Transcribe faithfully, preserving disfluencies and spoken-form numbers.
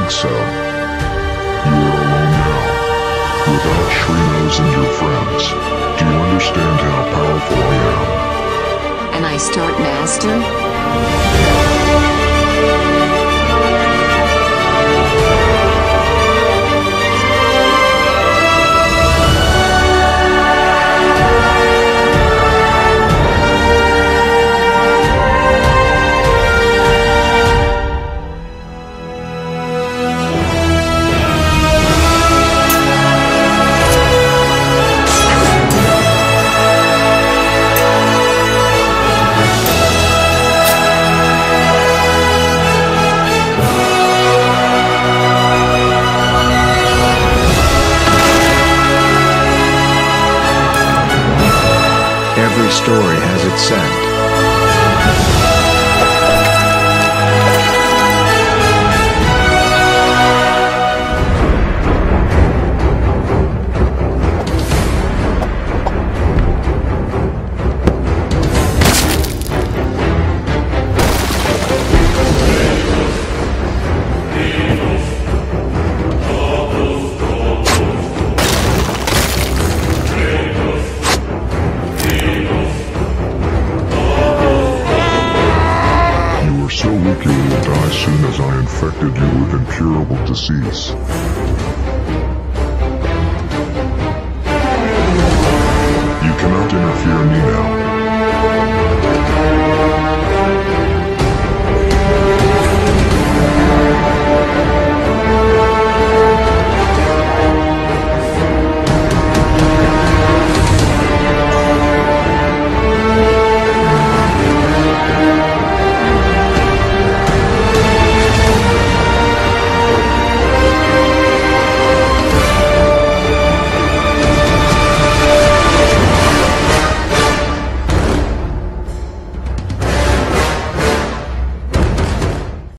think so. You are alone now, without Shrinos and your friends. Do you understand how powerful I am? And I start, Master? Every story has its scent. So weak you will die soon as I infected you with incurable disease.